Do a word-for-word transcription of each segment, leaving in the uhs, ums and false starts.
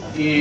η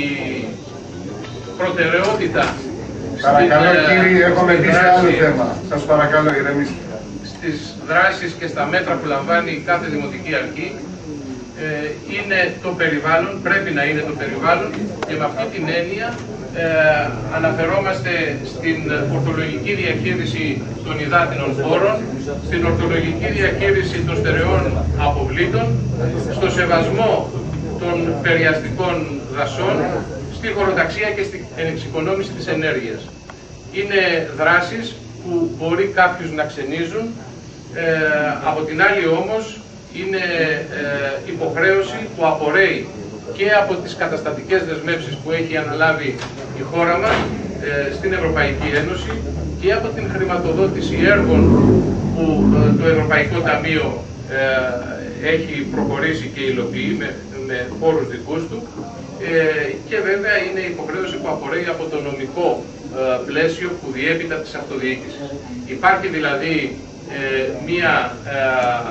προτεραιότητα. Παρακαλώ στην, κύριε, έχουμε μπει σε άλλο δράση, θέμα. Σας παρακαλώ, ηρεμήστε. Στις δράσεις και στα μέτρα που λαμβάνει κάθε δημοτική αρχή ε, είναι το περιβάλλον, πρέπει να είναι το περιβάλλον, και με αυτή την έννοια ε, αναφερόμαστε στην ορθολογική διαχείριση των υδάτινων πόρων, στην ορθολογική διαχείριση των στερεών αποβλήτων, στο σεβασμό των περιαστικών δασών, στη χωροταξία και στην εξοικονόμηση της ενέργειας. Είναι δράσεις που μπορεί κάποιους να ξενίζουν, ε, από την άλλη όμως είναι ε, υποχρέωση που απορρέει και από τις καταστατικές δεσμεύσεις που έχει αναλάβει η χώρα μας ε, στην Ευρωπαϊκή Ένωση και από την χρηματοδότηση έργων που ε, το Ευρωπαϊκό Ταμείο ε, έχει προχωρήσει και υλοποιεί με, με πόρους δικούς του, ε, και βέβαια είναι υποχρέωση που απορρέει από το νομικό ε, πλαίσιο που διέπει τα της αυτοδιοίκησης. Υπάρχει δηλαδή ε, μία ε,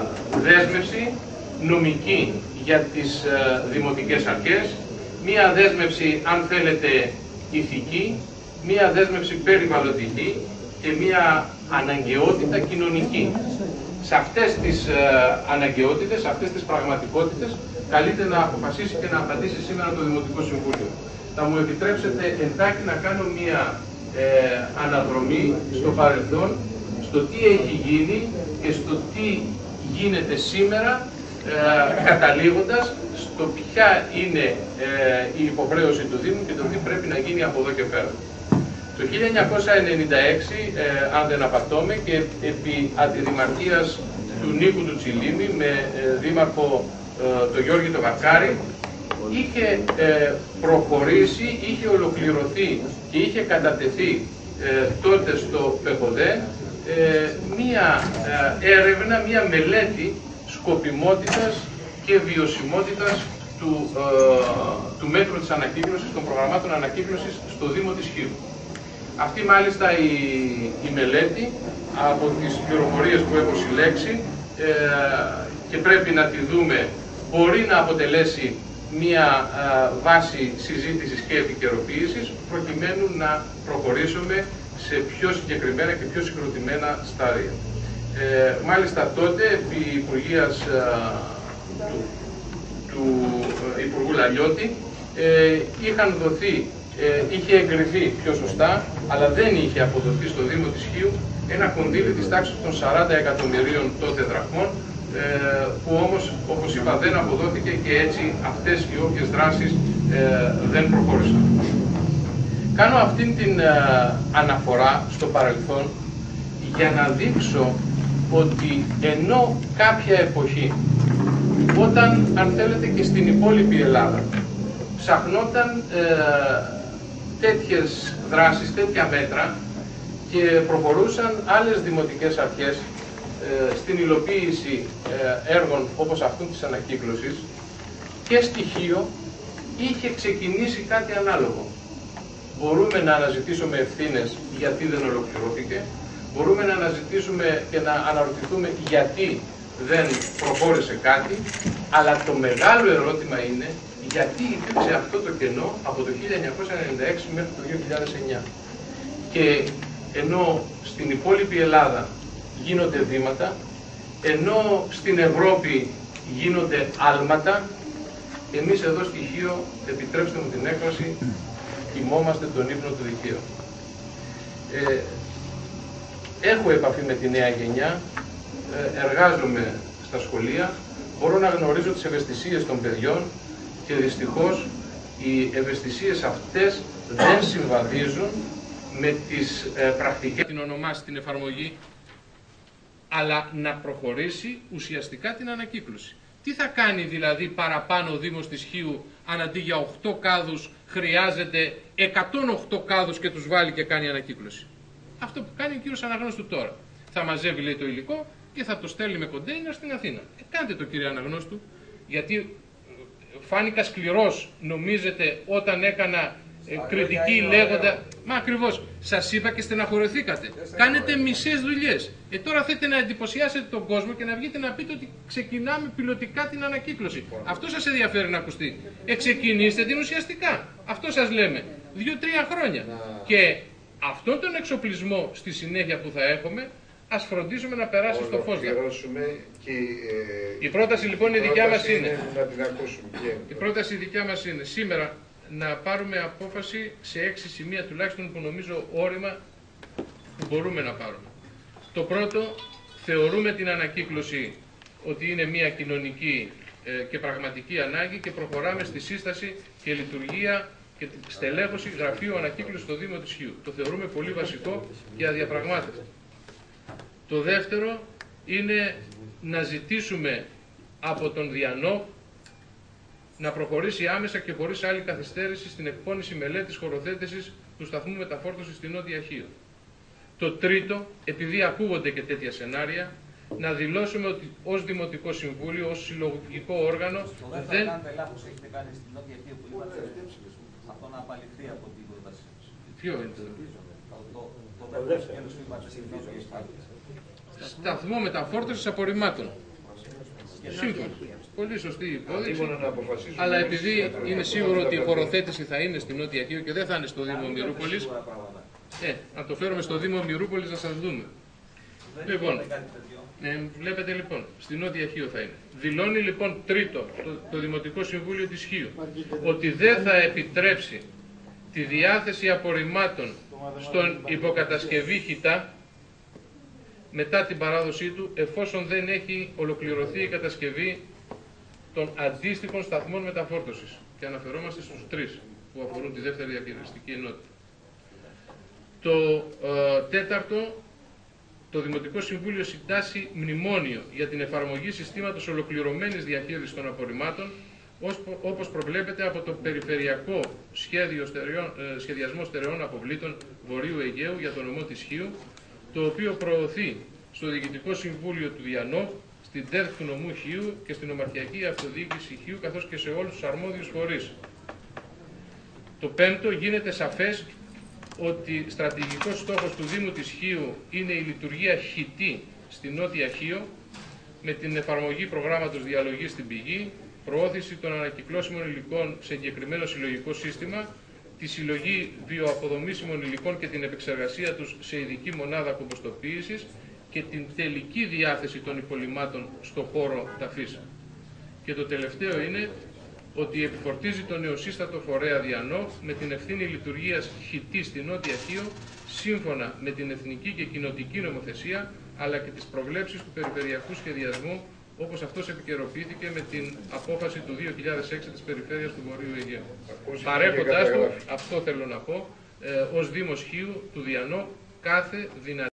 δέσμευση νομική για τις ε, δημοτικές αρχές, μία δέσμευση, αν θέλετε, ηθική, μία δέσμευση περιβαλλοντική και μία αναγκαιότητα κοινωνική. Σε αυτές τις ε, αναγκαιότητες, σε αυτές τις πραγματικότητες, καλείται να αποφασίσει και να απαντήσει σήμερα το Δημοτικό Συμβούλιο. Θα μου επιτρέψετε εντάχει να κάνω μία ε, αναδρομή στο παρελθόν, στο τι έχει γίνει και στο τι γίνεται σήμερα, ε, καταλήγοντας στο ποια είναι ε, η υποχρέωση του Δήμου και το τι πρέπει να γίνει από εδώ και πέρα. Το χίλια εννιακόσια ενενήντα έξι, ε, αν δεν απατώμε, και επί αντιδημαρχίας του Νίκου του Τσιλίμη με ε, δήμαρχο ε, τον Γιώργη τον Βαρκάρη, είχε ε, προχωρήσει, είχε ολοκληρωθεί και είχε κατατεθεί ε, τότε στο ΠΕΧΟΔΕ ε, μία ε, έρευνα, μία μελέτη σκοπιμότητας και βιωσιμότητας του, ε, του μέτρου της ανακύκλωσης, των προγραμμάτων ανακύκλωσης στο Δήμο της Χίου. Αυτή μάλιστα η, η μελέτη, από τις πληροφορίες που έχω συλλέξει ε, και πρέπει να τη δούμε, μπορεί να αποτελέσει μία ε, βάση συζήτησης και επικαιροποίησης, προκειμένου να προχωρήσουμε σε πιο συγκεκριμένα και πιο συγκροτημένα στάδια. Ε, μάλιστα τότε, επί Υπουργείας ε, του, του ε, Υπουργού Λαλιώτη, ε, είχαν δοθεί, ε, είχε εγκριθεί πιο σωστά, αλλά δεν είχε αποδοθεί στο Δήμο της Χίου ένα κονδύλι της τάξης των σαράντα εκατομμυρίων τότε δραχμών, ε, που όμως, όπως είπα, δεν αποδόθηκε και έτσι αυτές οι όποιες δράσεις ε, δεν προχώρησαν. Κάνω αυτήν την ε, αναφορά στο παρελθόν για να δείξω ότι ενώ κάποια εποχή, όταν, αν θέλετε, και στην υπόλοιπη Ελλάδα ψαχνόταν ε, τέτοιες δράσεις, τέτοια μέτρα, και προχωρούσαν άλλες δημοτικές αρχές ε, στην υλοποίηση ε, έργων όπως αυτού της ανακύκλωσης, και στοιχείο είχε ξεκινήσει κάτι ανάλογο. Μπορούμε να αναζητήσουμε ευθύνες γιατί δεν ολοκληρώθηκε, μπορούμε να αναζητήσουμε και να αναρωτηθούμε γιατί δεν προχώρησε κάτι, αλλά το μεγάλο ερώτημα είναι γιατί υπήρξε αυτό το κενό από το χίλια εννιακόσια ενενήντα έξι μέχρι το δύο χιλιάδες εννιά. Και ενώ στην υπόλοιπη Ελλάδα γίνονται βήματα, ενώ στην Ευρώπη γίνονται άλματα, εμείς εδώ στη Χίο, επιτρέψτε μου την έκφραση, κοιμόμαστε τον ύπνο του δικαίου. Ε, έχω επαφή με τη νέα γενιά, ε, εργάζομαι στα σχολεία, μπορώ να γνωρίζω τις ευαισθησίες των παιδιών και δυστυχώς οι ευαισθησίες αυτές δεν συμβαδίζουν με τις ε, πρακτικές, την ονομάσει την εφαρμογή, αλλά να προχωρήσει ουσιαστικά την ανακύκλωση. Τι θα κάνει δηλαδή παραπάνω ο Δήμος της Χίου, αν αντί για οκτώ κάδους χρειάζεται εκατόν οκτώ κάδους και τους βάλει και κάνει ανακύκλωση? Αυτό που κάνει ο κύριος Αναγνώστου τώρα. Θα μαζεύει, λέει, το υλικό και θα το στέλνει με κοντέινερ στην Αθήνα. Ε, κάντε το, κύριε Αναγνώστου, γιατί φάνηκα σκληρός, νομίζετε, όταν έκανα ε, κριτική λέγοντα. Μα ακριβώς, σας είπα και στεναχωρηθήκατε. Κάνετε μισές δουλειές. Ε, τώρα θέλετε να εντυπωσιάσετε τον κόσμο και να βγείτε να πείτε ότι ξεκινάμε πιλωτικά την ανακύκλωση. Αυτό σας ενδιαφέρει να ακουστεί. Ε, ξεκινήστε την ουσιαστικά. Αυτό σας λέμε. Δύο-τρία χρόνια. Και αυτόν τον εξοπλισμό στη συνέχεια που θα έχουμε, ας φροντίσουμε να περάσει στο φως. Και, ε, η πρόταση λοιπόν η δικιά μας είναι. Να την ακούσουμε. Η πρόταση η δικιά μας είναι σήμερα να πάρουμε απόφαση σε έξι σημεία τουλάχιστον που νομίζω όρημα που μπορούμε να πάρουμε. Το πρώτο, θεωρούμε την ανακύκλωση ότι είναι μια κοινωνική ε, και πραγματική ανάγκη και προχωράμε στη σύσταση και λειτουργία και την στελέχωση γραφείου ανακύκλωση στο Δήμο της Χίου. Το θεωρούμε πολύ βασικό και αδιαπραγμάτευτο. Το δεύτερο είναι να ζητήσουμε από τον Διανό να προχωρήσει άμεσα και χωρίς άλλη καθυστέρηση στην εκπόνηση μελέτης χωροθέτησης του σταθμού μεταφόρτωσης στην Νότια Χίο. Το τρίτο, επειδή ακούγονται και τέτοια σενάρια, να δηλώσουμε ότι ως Δημοτικό Συμβούλιο, ως συλλογικό όργανο, δεν... δεν... κάνετε λάθος, έχετε κάνει στην Νότια Χίο που είπατε, αυτό να απαλληφθεί από την πρόταση. Ποιο είναι το... Το, το δεύτερο σκέλος που είπατε στην Νότια Χίο. Σταθμό μεταφόρτωσης απορριμμάτων. Σύμφωνα. Πολύ σωστή υπόδειξη. Αλλά επειδή είναι σίγουρο ότι η χωροθέτηση θα είναι στην Νότια Χίο και δεν θα είναι στο Δήμο Μυρούπολης, ε, να το φέρουμε στο Δήμο Μυρούπολης να σας δούμε. Λοιπόν, ε, βλέπετε λοιπόν, στην Νότια Χίο θα είναι. Δηλώνει λοιπόν τρίτο το, το Δημοτικό Συμβούλιο της Χίου ότι δεν θα επιτρέψει τη διάθεση απορριμμάτων στον υποκατασκευή χιτά μετά την παράδοσή του, εφόσον δεν έχει ολοκληρωθεί η κατασκευή των αντίστοιχων σταθμών μεταφόρτωσης. Και αναφερόμαστε στους τρεις που αφορούν τη δεύτερη διαχειριστική ενότητα. Το ε, τέταρτο, το Δημοτικό Συμβούλιο συντάσσει μνημόνιο για την εφαρμογή συστήματος ολοκληρωμένης διαχείρισης των απορριμμάτων, όπως προβλέπεται από το Περιφερειακό Σχέδιο στερεών, ε, Σχεδιασμό Στερεών Αποβλήτων Βορείου Αιγαίου για το νομό της Χίου, το οποίο προωθεί στο Διοικητικό Συμβούλιο του Διανό, στην ΤΕΡΚ του νομού Χίου και στην Ομαρχιακή Αυτοδιοίκηση Χίου, καθώς και σε όλους τους αρμόδιους φορείς. Το πέμπτο, γίνεται σαφές ότι στρατηγικός στόχος του Δήμου της Χίου είναι η λειτουργία χιτή στη Νότια Χίο, με την εφαρμογή προγράμματος διαλογής στην πηγή, προώθηση των ανακυκλώσιμων υλικών σε εγκεκριμένο συλλογικό σύστημα, τη συλλογή βιοαποδομήσιμων υλικών και την επεξεργασία τους σε ειδική μονάδα κομποστοποίησης και την τελική διάθεση των υπολειμμάτων στο χώρο ταφής. Και το τελευταίο είναι ότι επιφορτίζει τον νεοσύστατο φορέα Διανό με την ευθύνη λειτουργίας χιτή στη Νότια Χίο, σύμφωνα με την εθνική και κοινοτική νομοθεσία, αλλά και τις προβλέψεις του περιφερειακού σχεδιασμού, όπως αυτός επικαιροποιήθηκε με την απόφαση του δύο χιλιάδες έξι της Περιφέρειας του Βορείου Αιγαίου. Παρέχοντας του, αυτό θέλω να πω, ε, ως Δήμος Χίου του Διανό κάθε δυνατή